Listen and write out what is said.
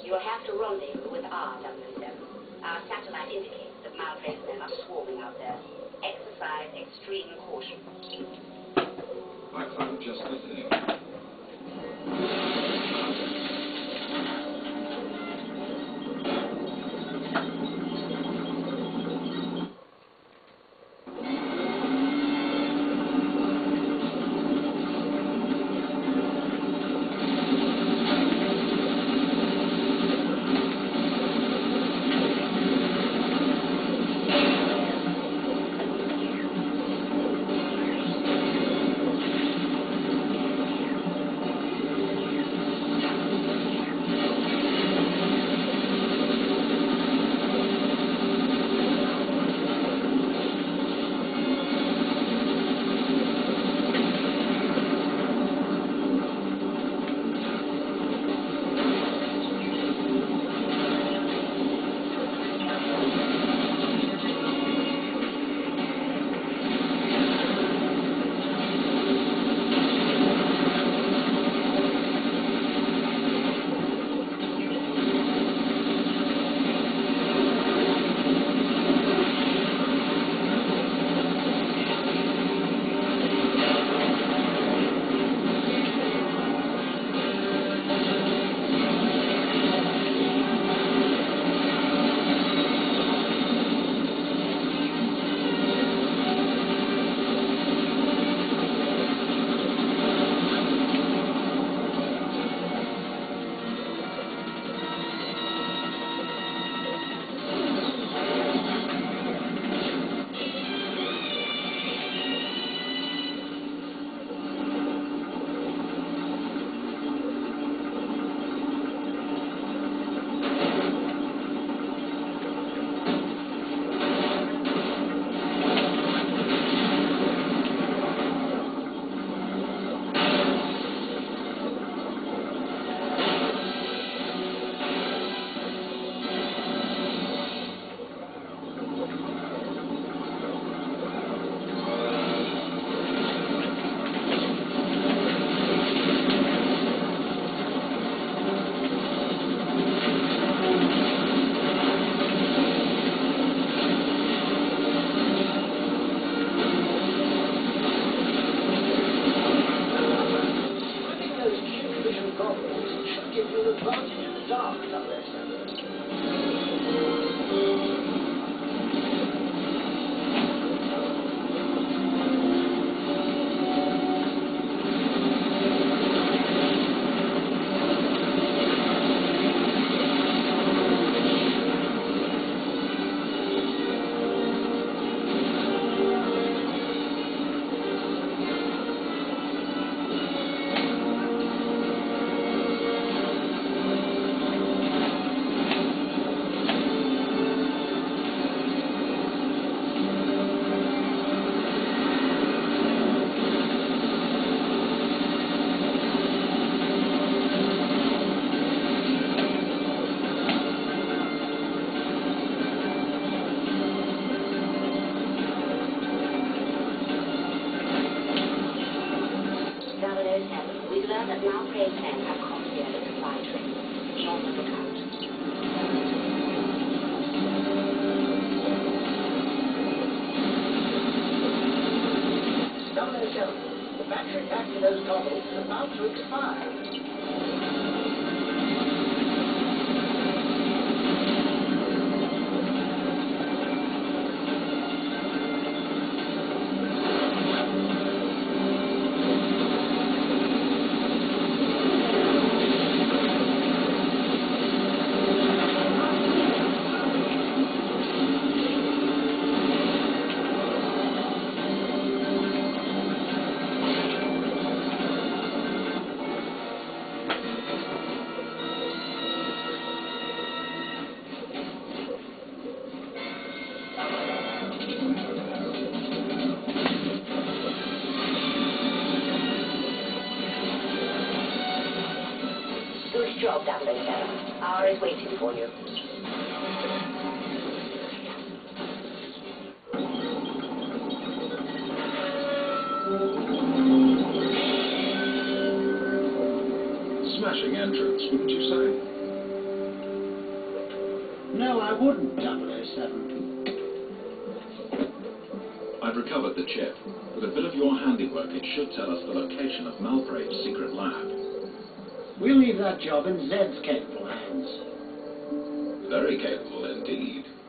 You'll have to rendezvous with R-W7. Our satellite indicates that Malgrave's men are swarming out there. Exercise extreme caution. I found just the thing. We've learned that Malgrave's men have crossed the early supply train. Be on the lookout. 007, the battery pack in those goggles is about to expire. Good job, 007. R is waiting for you. Smashing entrance, wouldn't you say? No, I wouldn't, 007. I've recovered the chip. With a bit of your handiwork, it should tell us the location of Malprave's secret lab. We'll leave that job in Zed's capable hands. Very capable indeed.